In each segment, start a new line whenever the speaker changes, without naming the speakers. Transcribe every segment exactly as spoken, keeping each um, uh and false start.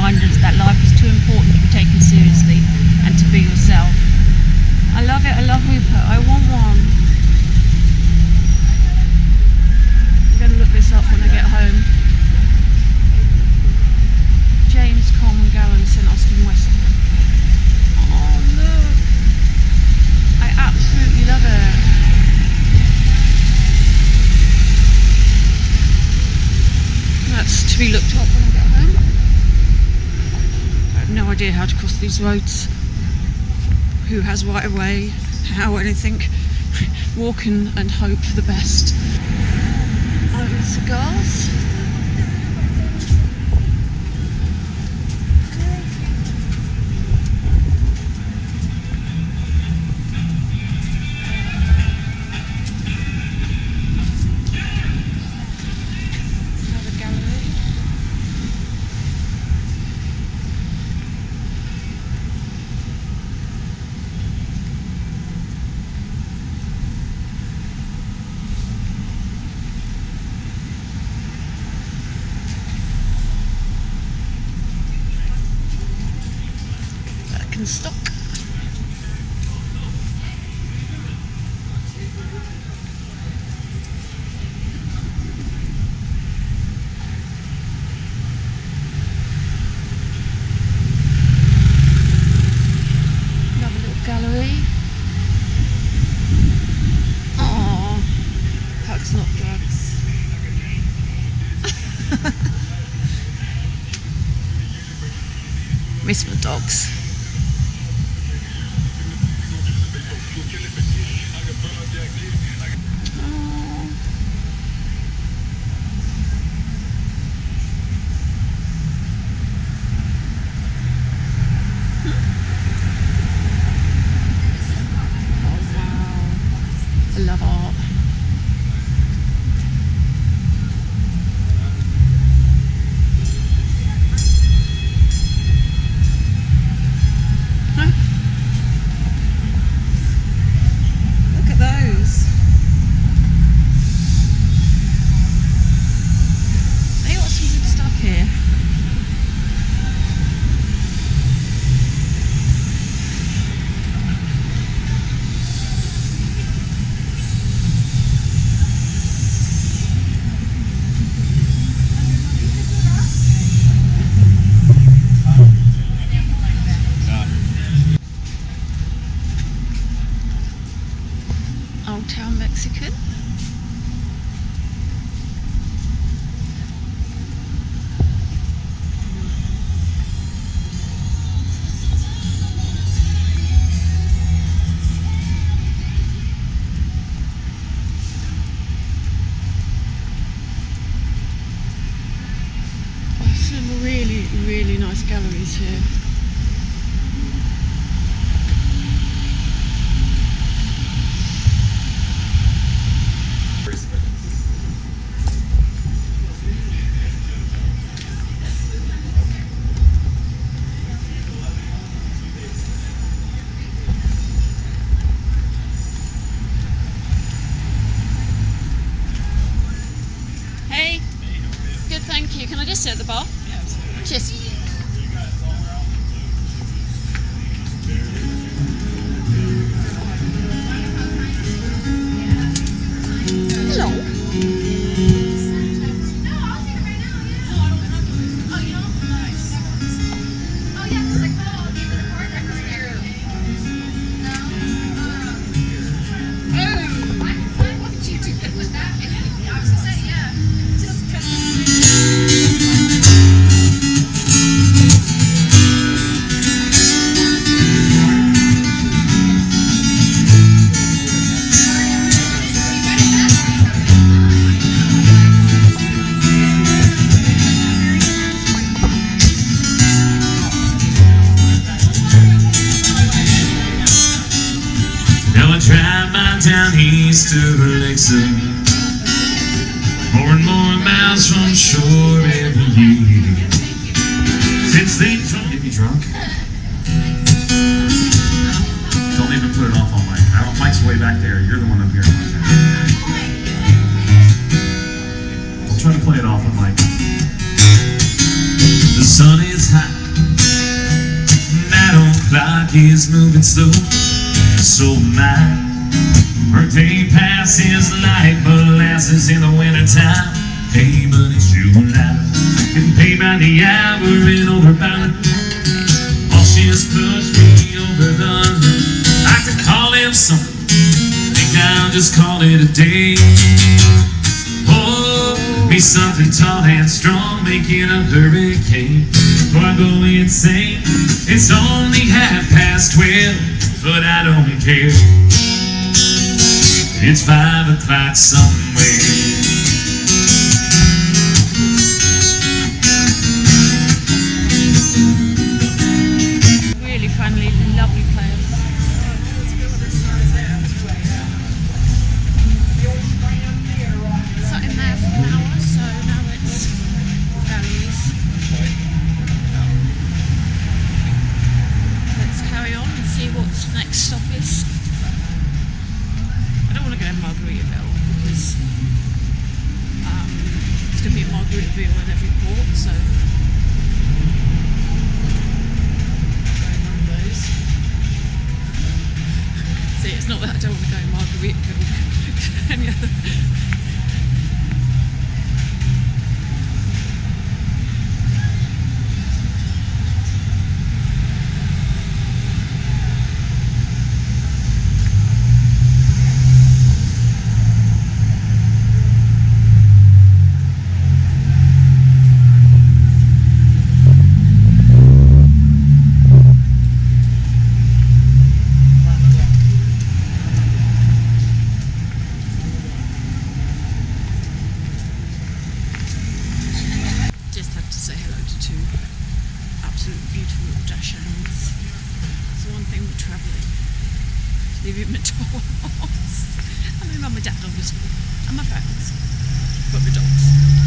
reminders that life is too important to be taken seriously and to be yourself. I love it, I love Rupert, I want one. I'm going to look this up when I get home. James Coleman Gallen, Saint Austin West. Oh look, I absolutely love it. That's to be looked up when I get home. I have no idea how to cross these roads, who has right of way, how anything. Walk and, and hope for the best. Iron cigars. Stock. Another little gallery. Oh, hugs not drugs. Miss my dogs. I love art. Huh? Look at those. They got some good stuff here. Old Town Mexican. Oh, some really, really nice galleries here. Hey, good, thank you. Can I just sit at the bar? Yeah, absolutely. Cheers. Hello.
Down east to Alexa, more and more miles from shore every year. Since they told get me drunk, don't even put it off on Mike. I don't, Mike's way back there. You're the one up here. Don't try to play it off on Mike. The sun is hot. is moving slow, so my birthday passes like molasses in the wintertime. Hey, but it's July, getting paid by the hour and over by the all she has pushed me over the I could call him something, think I'll just call it a day. Oh, be something tall and strong, making a hurricane before I go insane. It's only half past twelve, but I don't care. It's five o'clock somewhere.
Really friendly, lovely place. Sat in there for an hour, so now it's galleries. Let's carry on and see what the next stop is. I don't want to go to Margaritaville because um, it's going to be a Margaritaville in every port, so going on those. See, it's not that I don't want to go to Margaritaville. Any other. McDonald's. And my mum and dad obviously, and my friends, but the dogs.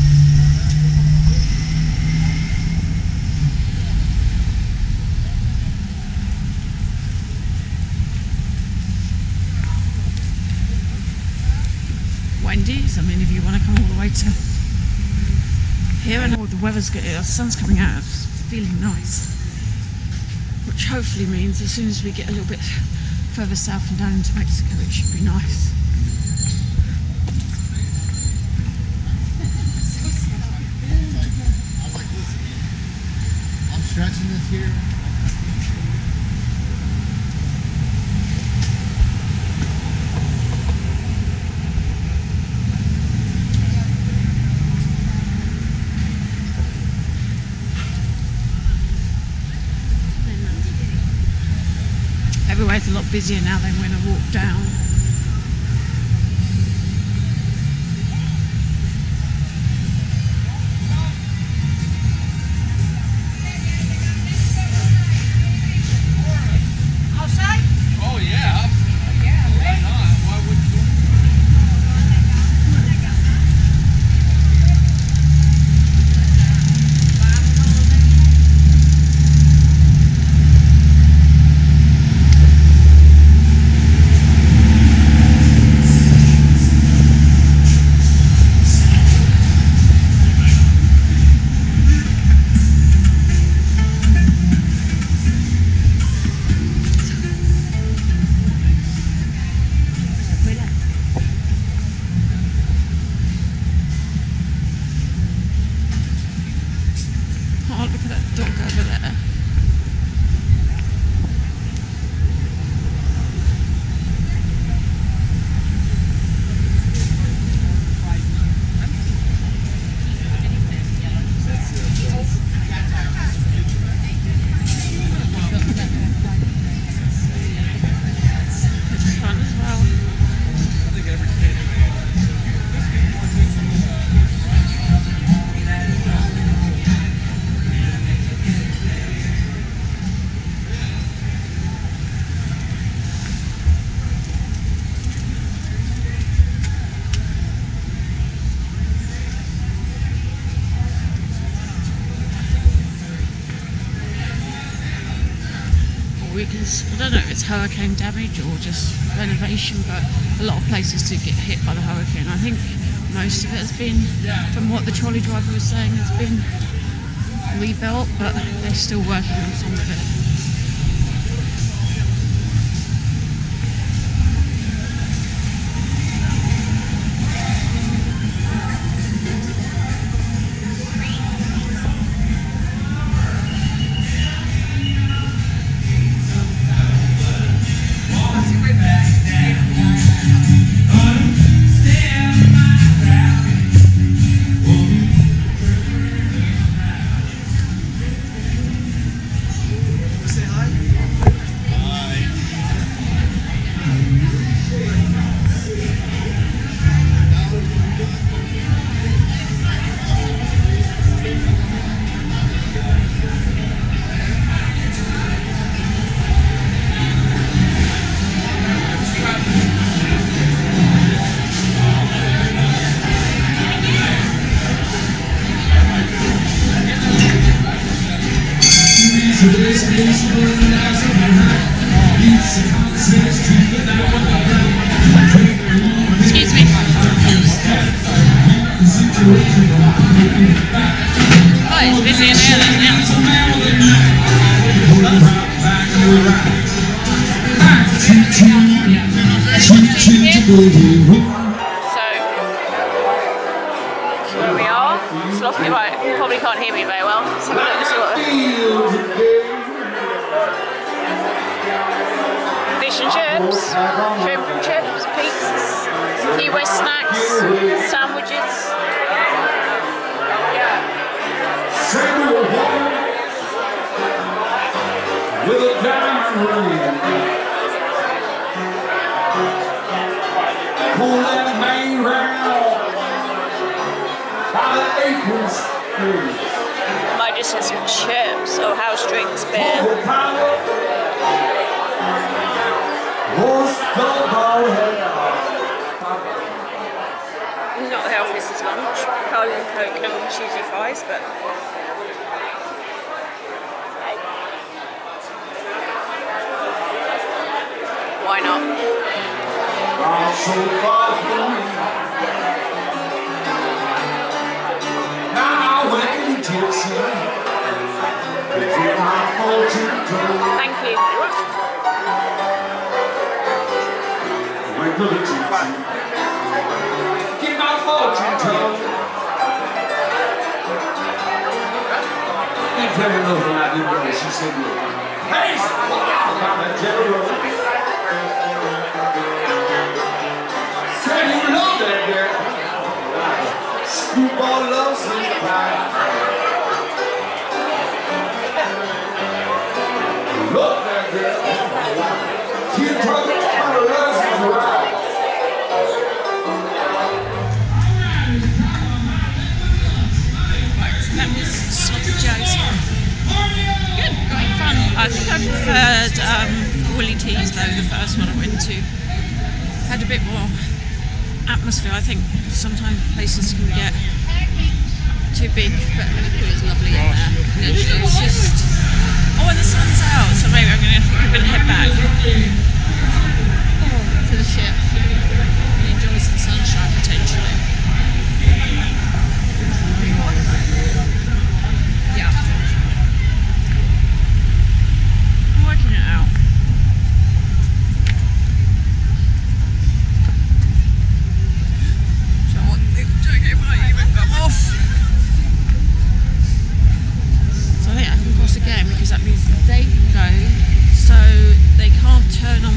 Wendy's, I mean if you want to come all the way to here and oh, the weather's good, the sun's coming out, it's feeling nice. Which hopefully means as soon as we get a little bit further south and down into Mexico, it should be nice.
I'm stretching this here.
Everywhere's a lot busier now than when I walk down.
Outside?
Oh yeah.
Yeah,
Why not? Why would you?
Oh, look at that dog over there. It's fun as well.
I think every kid.
We can, I don't know if it's hurricane damage or just renovation, but a lot of places did get hit by the hurricane. I think most of it has been, from what the trolley driver was saying, has been rebuilt, but they're still working on some of it. Excuse me. Oh, it's busy in here then, yeah. So, where we are. It's lost me, right. You probably can't hear me very well. Let's have a look, see what fish and chips, shrimp and chips, pizzas, Key West snacks, sandwiches.
With a diamond ring, pull that main round by the aprons.
Might just have some chips or house drinks, beer. Not the healthiest as lunch. Cola and Coke and cheesy fries, but. Why not? Thank you.
Get my fortune told. You tell me nothing I didn't know. She said, hey, wow, about that general. Say you love that girl. Screwball loves his pride. Love that girl. You talk about loves his pride.
That was Sloppy Joe's. Good, great fun. I think I preferred um, Woolly Teas though, the first one I went to. Had a bit more atmosphere. I think sometimes places can get too big, but it was lovely in there. It's, it's just, oh, and the sun's out, so maybe I'm going to I'm going to head back to the ship and enjoy some sunshine potentially. Yeah. I'm working it out. So what the jacket might even come off. So I think I can cross again because that means they can go, so they can't turn on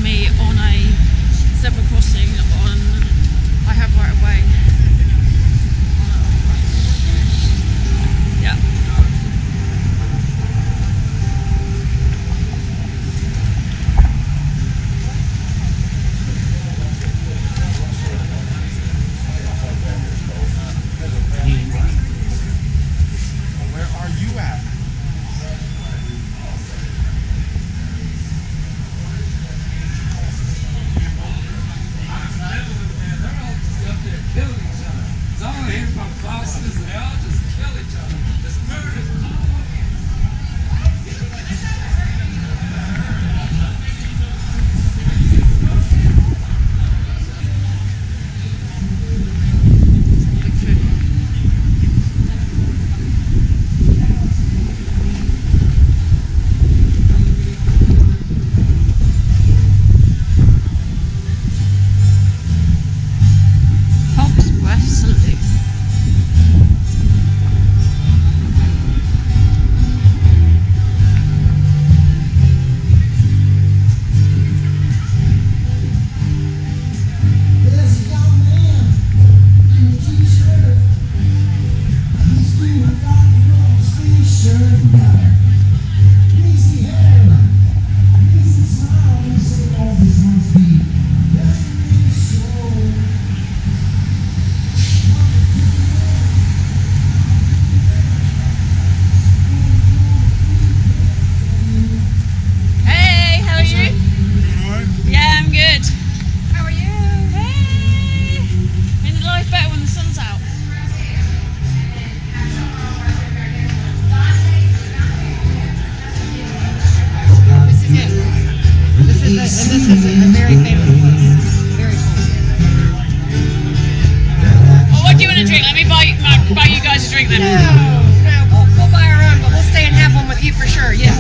no, we'll, we'll buy our own, but we'll stay and have one with you for sure, yeah.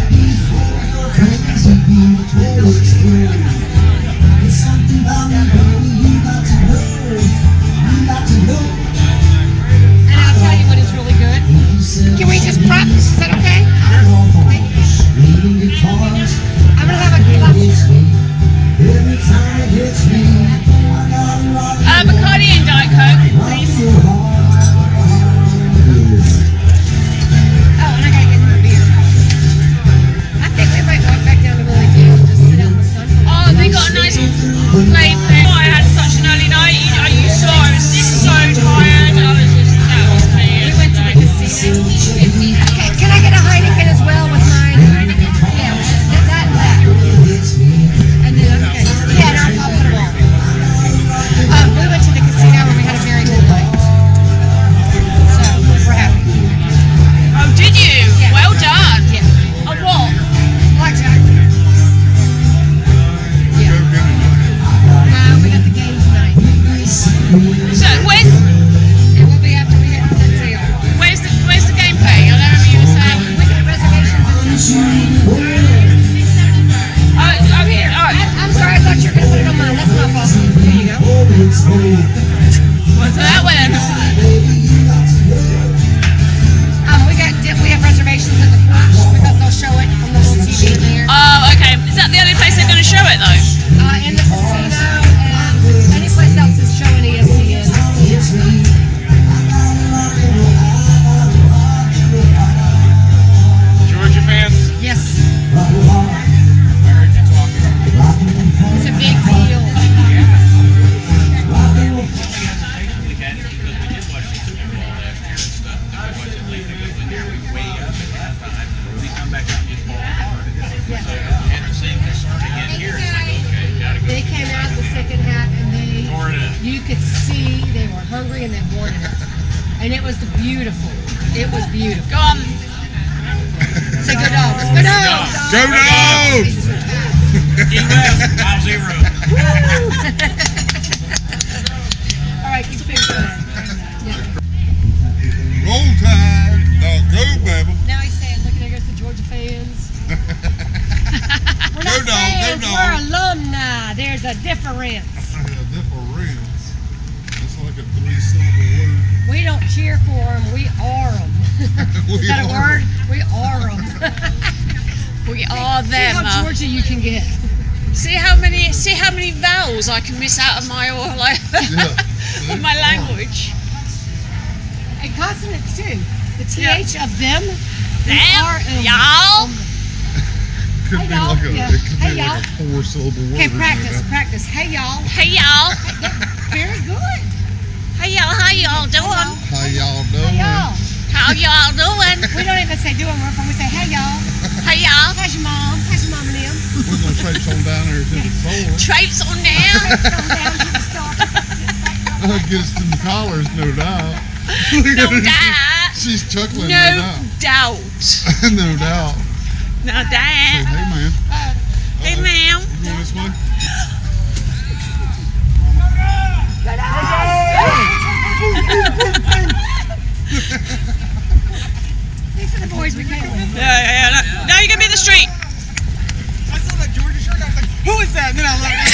And I'll tell you what is really good. Can we just prep? Is that okay? I'm gonna have a glass.
Uh, Bacardi and Diet Coke, please.
Oh, and I gotta get more beer. I think we might walk back down to Willie King and just sit out in the sun.
Oh, they got a nice plate there. Oh, I had such an early night. You, you saw I was just so tired. I was just, that was me.
We went to the casino. Okay, can I get a Heineken as well with mine? Yeah, that, that, that. And then, okay. Yeah, no, I'll put them all. Um, we went to the casino and we had a very good night. So, we're happy.
Oh, did you?
Yeah.
Well done.
Yeah.
Oh, what?
Blackjack. Yeah. No, we got the game tonight.
So, where's,
It will be after we hit the set sail.
where's, the, where's the game pay? I don't remember you were saying.
We got reservations in
Oh, oh, here. Oh,
I, I'm sorry, I thought you were going to put it on mine. That's my fault. Here you go.
what's that one?
Um, we got we have reservations at the porch because they'll show it on the little T V in there.
Oh, okay. Is that the only place they're going to show it, though?
Uh, in the casino and any place else is showing E S P N.
Georgia fans?
Yes,
I heard you talking.
it's a big deal. They came out the second half and they, you could see they were hungry and they wanted it. And it was beautiful. It was beautiful.
Go on.
Say go dogs. Go dogs.
Go dogs!
U S, five zero.
All right, keep it going. Yeah.
Roll Tide! No, go, Babel!
Now he's saying, look, there goes the Georgia fans. We're not
Go dog,
fans,
go
we're
dog.
alumni. There's a difference.
Difference. It's like a three-syllable
We don't cheer for them, we are them.
word.
Is that a word? We are them.
We are
See
them.
how
uh,
Georgia you can get.
See how many see how many vowels I can miss out of my or like
Yeah.
of my language.
And consonants too. The T
Yeah.
H of them.
Them,
are, um,
y'all.
Could
Hey,
be
y'all.
like a,
Yeah.
it could
Hey,
be like
y'all.
a four-syllable word.
Okay,
you
practice,
know.
practice. Hey y'all.
Hey y'all.
Very good.
Hey y'all. How y'all doing?
How y'all
Hey
doing?
y'all.
How y'all doing?
We don't even say doing work, we say hey y'all.
Hey y'all.
How's your mom? How's your mom and them?
We're going to traipse on down there to the store.
Traipse on down.
Come down to the store.
Uh, get us some collars, no doubt.
No doubt.
She's chuckling, no,
No
doubt.
doubt.
no doubt.
No
Say,
doubt.
hey, man.
Uh,
Hey
Uh-oh.
ma'am.
You going this way?
These are the boys we came with.
Yeah, yeah, yeah. Now you're gonna be in the street.
I saw that Georgia shirt. I was like, who is that? And then I was like,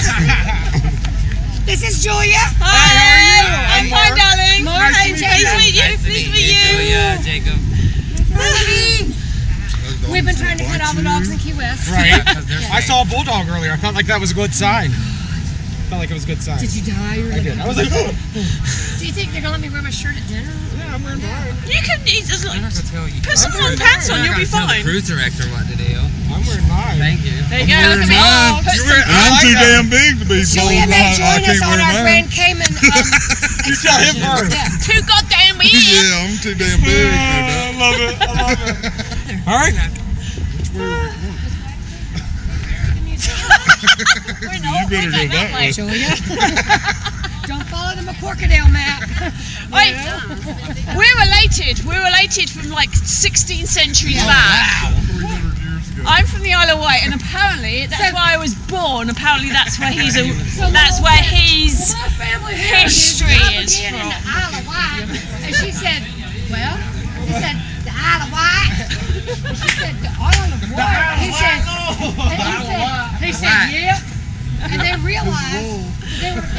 This is Julia.
Hi.
how are you?
I'm
I'm
fine,
Mark.
darling.
Mark,
Nice
nice
to
to
meet
meet
you. Nice to meet you.
Yeah, Jacob.
We've been trying to get all the dogs in Key West.
right.
Yeah.
I saw a bulldog earlier. I felt like that was a good sign. Felt like it was a good sign.
Did you die? Or
I did. I was like, oh.
Do you think they're gonna let me wear my shirt at dinner?
Yeah, I'm wearing mine.
You can you just
I
like
don't have to tell you.
put some
I'm
long pants on.
I'm
You'll
not
be
gonna tell
fine.
the cruise director what to do.
I'm wearing mine.
Thank you.
There you go. Look at me.
mine.
Put
You
some-
wear- I
I'm
like
too
that.
damn big to be told
Julia may
I, I
join us
can't
on
wear
our
mine.
Grand Cayman. Um,
You saw him first.
yeah.
Too goddamn weird.
Yeah, I'm too damn big. no doubt.
love it. I love it. All right.
We're not.
You better
We're
go
going
that way.
Julia. Don't follow the McCorkadale map.
Wait, we're related. We're related from like sixteen centuries back.
three hundred years ago.
I'm from the Isle of Wight, and apparently that's where I was born. Apparently that's where he's a.
So
That's
little-
where his
My family
history
heritage
is
began in
from.
the Isle of Wight. And she said, well, he said, the Isle of Wight. She said, the Isle of Wight. He said, and he said, he said, yeah. And they realized they were,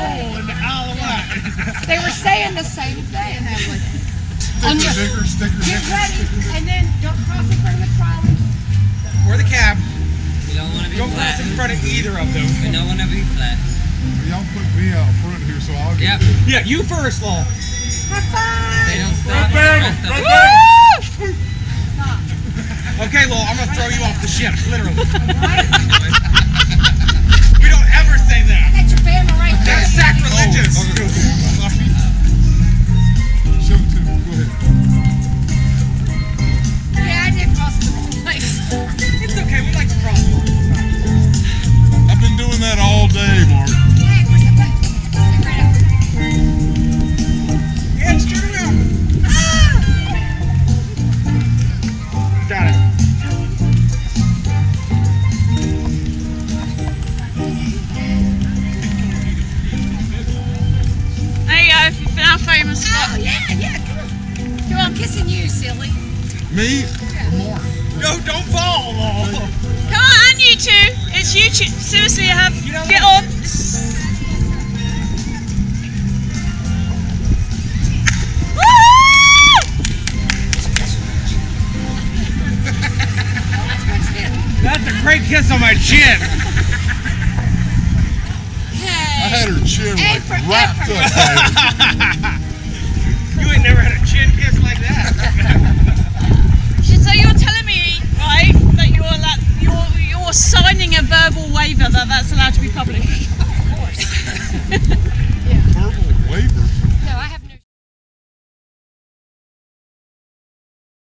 they were saying the same thing.
Sticker, sticker, sticker,
Get
sticker.
ready, and then don't cross in front of the trolley.
Or the cab.
We don't want to be
Don't
flat.
cross in front of either of them.
We don't want to be flat.
Y'all put me out front here, so I'll get
Yep.
Yeah, you first, Lowell.
High five.
They don't stop.
there,
Rest of
right
it.
there.
Stop.
Okay, Lowell, I'm gonna throw you off the ship, literally.
Right?
We don't ever say that.
I got your family right there.
That's sacrilegious.
Show it to me. Go ahead.
Yeah, I did cross the wrong place.
It's okay, we like to cross walk.
I've been doing that all day, Mark.
Hey, where's the button? Cigarette out.
Yeah, just turn around.
Ah!
Got it.
There you go, you've now famous
Oh,
spot.
yeah, yeah, come on. Come on, I'm kissing you, silly.
Me or Mark?
No, don't fall, Lowell.
Come on, and you two. It's YouTube. Seriously, you have.
You know
Get
what?
on.
That's a great kiss on my chin.
I had her chin
Hey,
like
forever.
wrapped up.